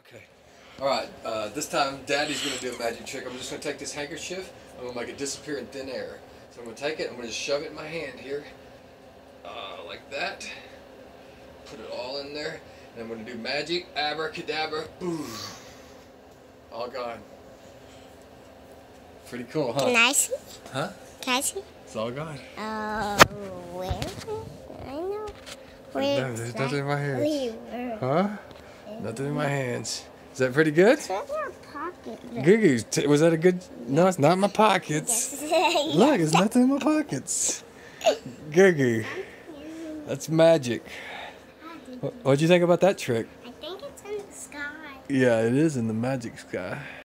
Okay. Alright, this time Daddy's going to do a magic trick. I'm just going to take this handkerchief, I'm going to make it disappear in thin air. So I'm going to take it, I'm going to just shove it in my hand here, like that. Put it all in there, and I'm going to do magic, abracadabra, boom. All gone. Pretty cool, huh? Can I see? Huh? Can I see? It's all gone. Where? I know. No, there's nothing in my hands. Huh? Nothing in my hands. Is that pretty good? It's in your pocket. Gugu, was that a good? No, it's not in my pockets. Look, it's nothing in my pockets. Gugu, that's magic. What'd you think about that trick? I think it's in the sky. Yeah, it is in the magic sky.